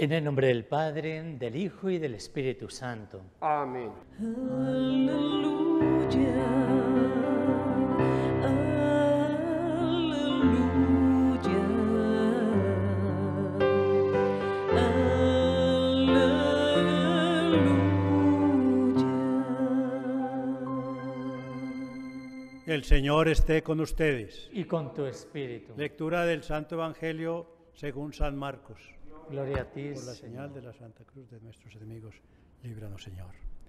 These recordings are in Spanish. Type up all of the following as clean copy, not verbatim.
En el nombre del Padre, del Hijo y del Espíritu Santo. Amén. Aleluya, aleluya. El Señor esté con ustedes. Y con tu Espíritu. Lectura del Santo Evangelio según San Marcos. Gloria a ti, Por la Señor. señal de la Santa Cruz de nuestros enemigos, líbranos, Señor.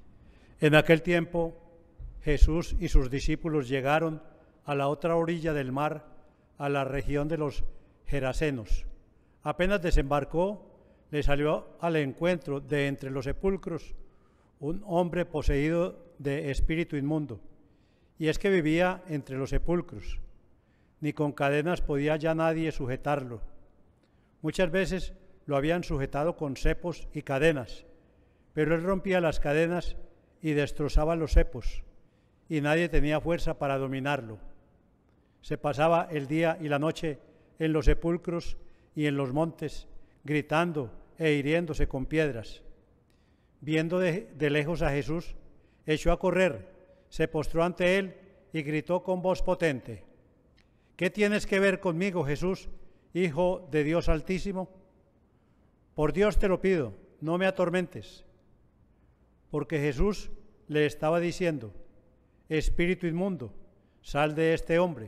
En aquel tiempo, Jesús y sus discípulos llegaron a la otra orilla del mar, a la región de los Gerasenos. Apenas desembarcó, le salió al encuentro de entre los sepulcros un hombre poseído de espíritu inmundo, y es que vivía entre los sepulcros. Ni con cadenas podía ya nadie sujetarlo. Muchas veces lo habían sujetado con cepos y cadenas, pero él rompía las cadenas y destrozaba los cepos, y nadie tenía fuerza para dominarlo. Se pasaba el día y la noche en los sepulcros y en los montes, gritando e hiriéndose con piedras. Viendo de lejos a Jesús, echó a correr, se postró ante él y gritó con voz potente: ¿Qué tienes que ver conmigo, Jesús, Hijo de Dios Altísimo? Por Dios te lo pido, no me atormentes. Porque Jesús le estaba diciendo: Espíritu inmundo, sal de este hombre.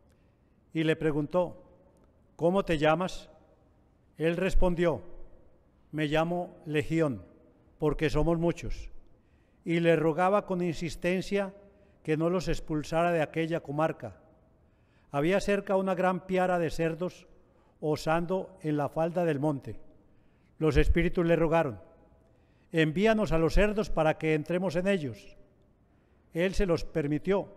Y le preguntó: ¿Cómo te llamas? Él respondió: Me llamo Legión, porque somos muchos. Y le rogaba con insistencia que no los expulsara de aquella comarca. Había cerca una gran piara de cerdos osando en la falda del monte. Los espíritus le rogaron: envíanos a los cerdos para que entremos en ellos. Él se los permitió.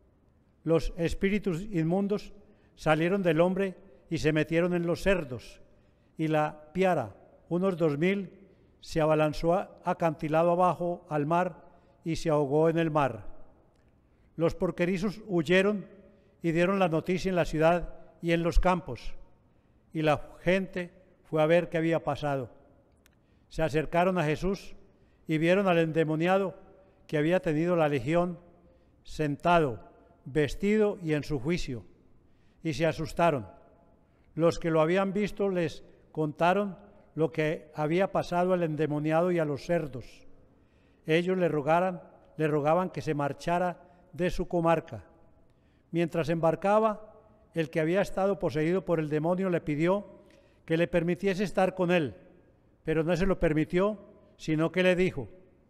Los espíritus inmundos salieron del hombre y se metieron en los cerdos, y la piara, unos 2000, se abalanzó acantilado abajo al mar y se ahogó en el mar. Los porquerizos huyeron y dieron la noticia en la ciudad y en los campos, y la gente fue a ver qué había pasado. Se acercaron a Jesús y vieron al endemoniado que había tenido la legión sentado, vestido y en su juicio, y se asustaron. Los que lo habían visto les contaron lo que había pasado al endemoniado y a los cerdos. Ellos le rogaban que se marchara de su comarca. Mientras embarcaba, el que había estado poseído por el demonio le pidió que le permitiese estar con él, pero no se lo permitió, sino que le dijo: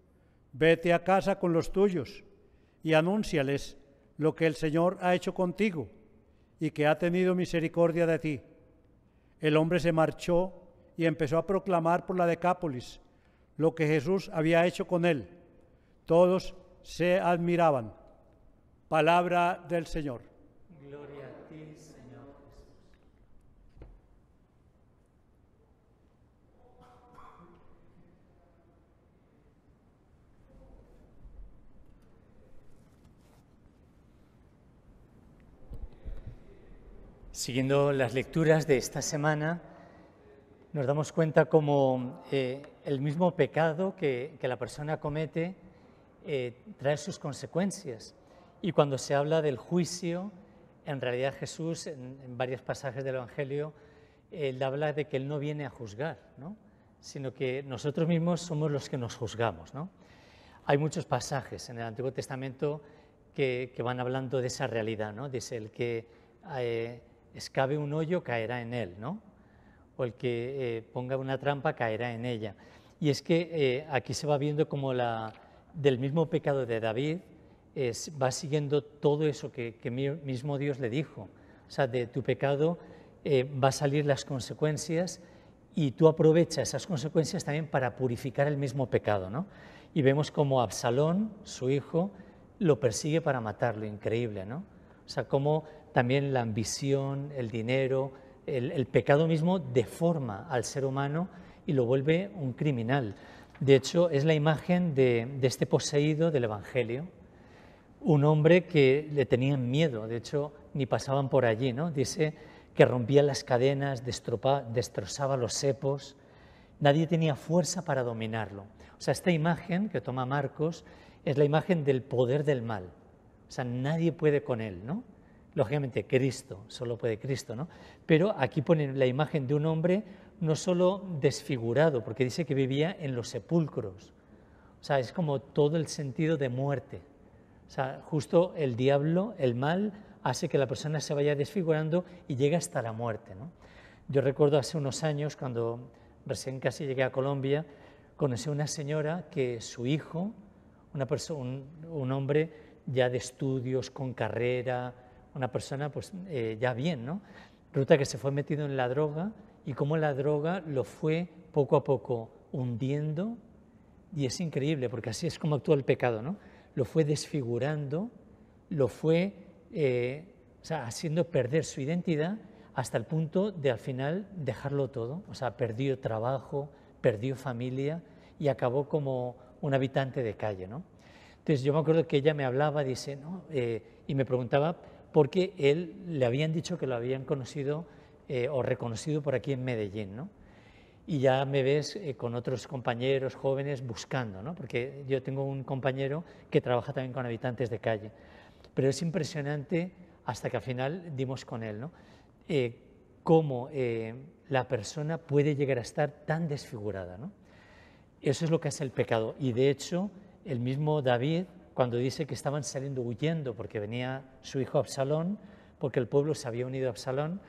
vete a casa con los tuyos y anúnciales lo que el Señor ha hecho contigo y que ha tenido misericordia de ti. El hombre se marchó y empezó a proclamar por la Decápolis lo que Jesús había hecho con él. Todos se admiraban. Palabra del Señor. Gloria a ti, Señor Jesús. Siguiendo las lecturas de esta semana, nos damos cuenta cómo el mismo pecado que la persona comete trae sus consecuencias. Y cuando se habla del juicio, en realidad Jesús, en varios pasajes del Evangelio, él habla de que él no viene a juzgar, ¿no?, sino que nosotros mismos somos los que nos juzgamos, ¿no? Hay muchos pasajes en el Antiguo Testamento que van hablando de esa realidad, ¿no? Dice: el que excave un hoyo caerá en él, ¿no? O el que ponga una trampa caerá en ella. Y es que aquí se va viendo como del mismo pecado de David va siguiendo todo eso que mismo Dios le dijo. O sea, de tu pecado va a salir las consecuencias y tú aprovechas esas consecuencias también para purificar el mismo pecado, ¿no? Y vemos como Absalón, su hijo, lo persigue para matarlo, increíble, ¿no? O sea, como también la ambición, el dinero, el pecado mismo deforma al ser humano y lo vuelve un criminal. De hecho, es la imagen de este poseído del Evangelio, un hombre que le tenían miedo, de hecho, ni pasaban por allí, ¿no? Dice que rompía las cadenas, destrozaba los cepos, nadie tenía fuerza para dominarlo. O sea, esta imagen que toma Marcos es la imagen del poder del mal. O sea, nadie puede con él, ¿no? Lógicamente, Cristo, solo puede Cristo, ¿no? Pero aquí ponen la imagen de un hombre no solo desfigurado, porque dice que vivía en los sepulcros. O sea, es como todo el sentido de muerte. O sea, justo el diablo, el mal, hace que la persona se vaya desfigurando y llegue hasta la muerte, ¿no? Yo recuerdo hace unos años, cuando recién casi llegué a Colombia, conocí a una señora que su hijo, un hombre ya de estudios, con carrera, una persona pues ya bien, ¿no? Resulta que se fue metido en la droga y cómo la droga lo fue poco a poco hundiendo, y es increíble porque así es como actúa el pecado, ¿no? Lo fue desfigurando, lo fue haciendo perder su identidad hasta el punto de al final dejarlo todo. O sea, perdió trabajo, perdió familia y acabó como un habitante de calle, ¿no? Entonces yo me acuerdo que ella me hablaba, dice, ¿no? Y me preguntaba por qué él le habían dicho que lo habían conocido o reconocido por aquí en Medellín, ¿no? Y ya me ves con otros compañeros jóvenes buscando, ¿no? Porque yo tengo un compañero que trabaja también con habitantes de calle. Pero es impresionante hasta que al final dimos con él, ¿no? Cómo la persona puede llegar a estar tan desfigurada, ¿no? Eso es lo que hace el pecado. Y de hecho, el mismo David, cuando dice que estaban saliendo huyendo porque venía su hijo Absalón, porque el pueblo se había unido a Absalón,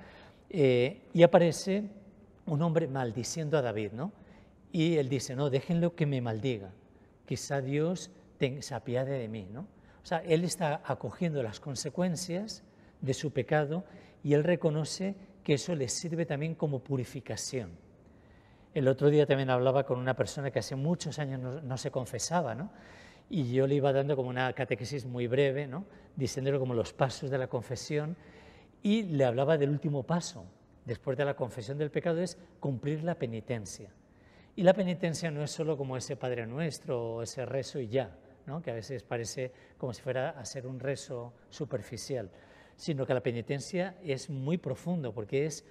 y aparece un hombre maldiciendo a David, ¿no? Y él dice, no, déjenlo que me maldiga, quizá Dios se apiade de mí, ¿no? O sea, él está acogiendo las consecuencias de su pecado y él reconoce que eso le sirve también como purificación. El otro día también hablaba con una persona que hace muchos años no se confesaba, ¿no? Y yo le iba dando como una catequesis muy breve, ¿no? Diciéndole como los pasos de la confesión, y le hablaba del último paso, después de la confesión del pecado, es cumplir la penitencia. Y la penitencia no es solo como ese Padre Nuestro o ese rezo y ya, ¿no? Que a veces parece como si fuera a ser un rezo superficial, sino que la penitencia es muy profundo, porque es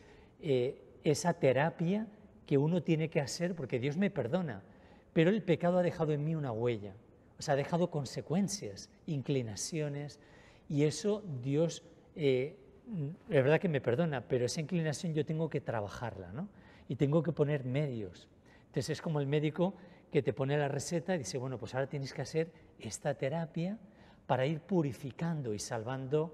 esa terapia que uno tiene que hacer, porque Dios me perdona, pero el pecado ha dejado en mí una huella, o sea, ha dejado consecuencias, inclinaciones, y eso Dios, es verdad que me perdona, pero esa inclinación yo tengo que trabajarla, ¿no? Y tengo que poner medios. Entonces es como el médico que te pone la receta y dice, bueno, pues ahora tienes que hacer esta terapia para ir purificando y salvando,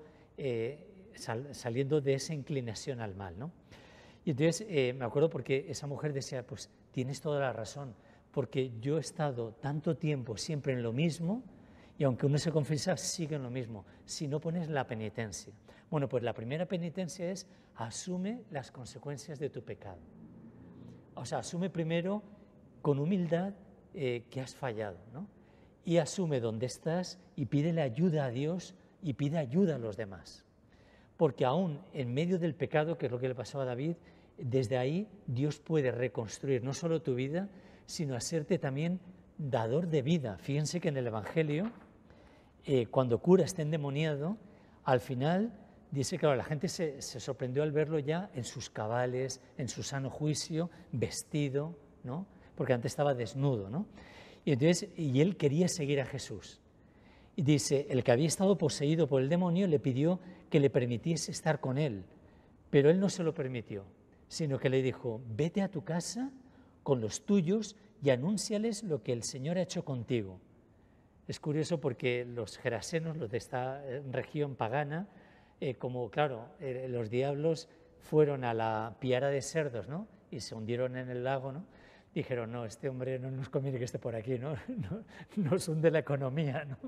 saliendo de esa inclinación al mal, ¿no? Y entonces me acuerdo porque esa mujer decía, pues tienes toda la razón, porque yo he estado tanto tiempo siempre en lo mismo y aunque uno se confiesa, sigue en lo mismo, si no pones la penitencia. Bueno, pues la primera penitencia es asume las consecuencias de tu pecado. O sea, asume primero con humildad que has fallado, ¿no? Y asume dónde estás y pídele ayuda a Dios y pide ayuda a los demás. Porque aún en medio del pecado, que es lo que le pasó a David, desde ahí Dios puede reconstruir no solo tu vida, sino hacerte también dador de vida. Fíjense que en el Evangelio, cuando cura este endemoniado, al final dice que la gente se sorprendió al verlo ya en sus cabales, en su sano juicio, vestido, ¿no? Porque antes estaba desnudo, ¿no? Y él quería seguir a Jesús. Y dice, el que había estado poseído por el demonio le pidió que le permitiese estar con él, pero él no se lo permitió, sino que le dijo, vete a tu casa con los tuyos y anúnciales lo que el Señor ha hecho contigo. Es curioso porque los gerasenos, los de esta región pagana, como claro, los diablos fueron a la piara de cerdos, ¿no? Y se hundieron en el lago, ¿no? Dijeron, no, este hombre no nos conviene que esté por aquí, ¿no? Nos hunde la economía, ¿no?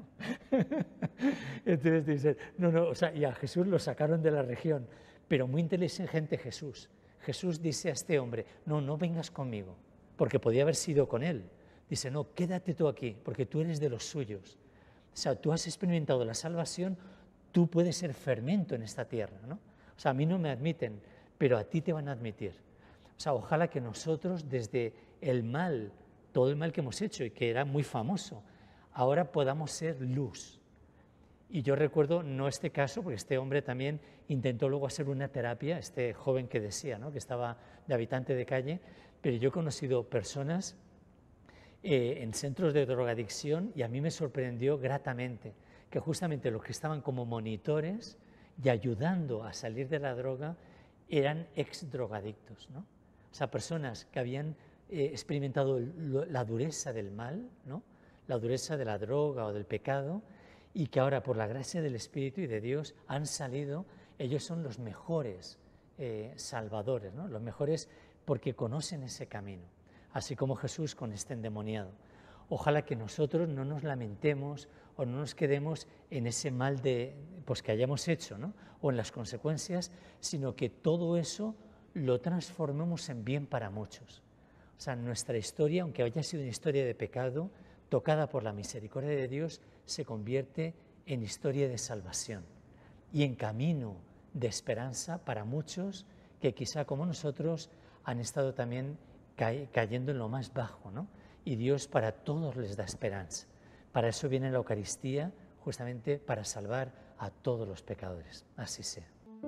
Entonces dicen, no, o sea, y a Jesús lo sacaron de la región, pero muy inteligente Jesús. Jesús dice a este hombre, no vengas conmigo, porque podía haber sido con él. Dice, no, quédate tú aquí, porque tú eres de los suyos. O sea, tú has experimentado la salvación, tú puedes ser fermento en esta tierra, ¿no? O sea, a mí no me admiten, pero a ti te van a admitir. O sea, ojalá que nosotros desde el mal, todo el mal que hemos hecho y que era muy famoso, ahora podamos ser luz. Y yo recuerdo, no este caso, porque este hombre también intentó luego hacer una terapia, este joven que decía, ¿no? Que estaba de habitante de calle, pero yo he conocido personas en centros de drogadicción y a mí me sorprendió gratamente que justamente los que estaban como monitores y ayudando a salir de la droga eran ex-drogadictos, ¿no? O sea, personas que habían experimentado la dureza del mal, ¿no? La dureza de la droga o del pecado, y que ahora por la gracia del Espíritu y de Dios han salido. Ellos son los mejores salvadores, ¿no? Los mejores porque conocen ese camino, así como Jesús con este endemoniado. Ojalá que nosotros no nos lamentemos o no nos quedemos en ese mal pues, que hayamos hecho, ¿no? O en las consecuencias, sino que todo eso lo transformemos en bien para muchos. O sea, nuestra historia, aunque haya sido una historia de pecado, tocada por la misericordia de Dios, se convierte en historia de salvación y en camino de esperanza para muchos que quizá como nosotros han estado también cayendo en lo más bajo, ¿no? Y Dios para todos les da esperanza. Para eso viene la Eucaristía, justamente para salvar a todos los pecadores. Así sea.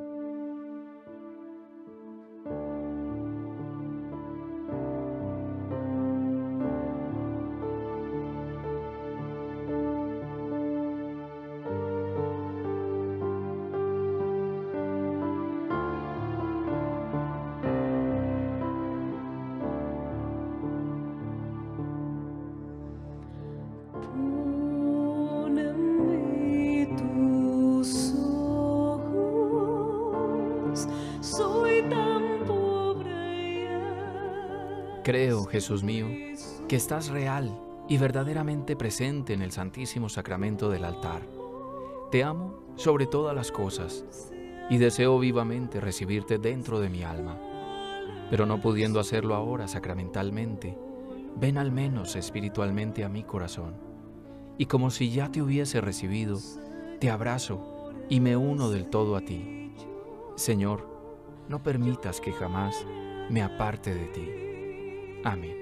Creo, Jesús mío, que estás real y verdaderamente presente en el Santísimo Sacramento del altar. Te amo sobre todas las cosas y deseo vivamente recibirte dentro de mi alma. Pero no pudiendo hacerlo ahora sacramentalmente, ven al menos espiritualmente a mi corazón. Y como si ya te hubiese recibido, te abrazo y me uno del todo a ti. Señor, no permitas que jamás me aparte de ti. Amén.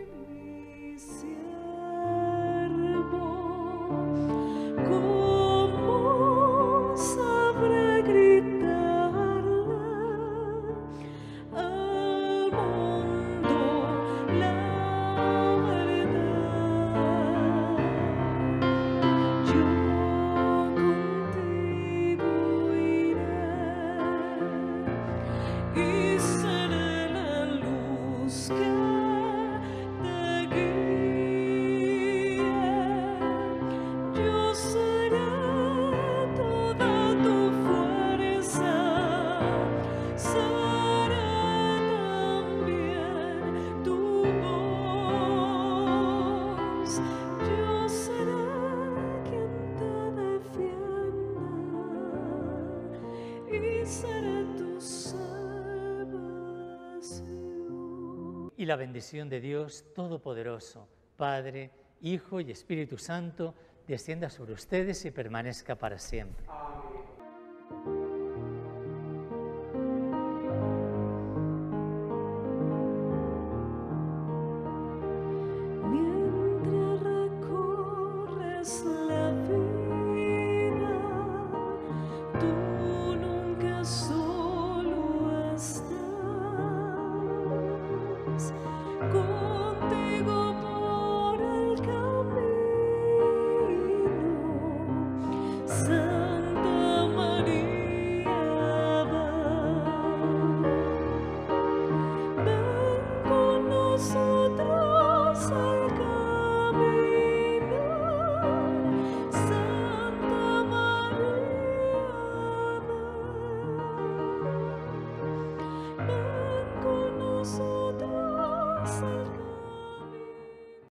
¿Cómo sabré gritarle al mundo la verdad? Yo contigo iré y seré la luz que Y la bendición de Dios Todopoderoso, Padre, Hijo y Espíritu Santo, descienda sobre ustedes y permanezca para siempre. Mientras recorres la vida, tú nunca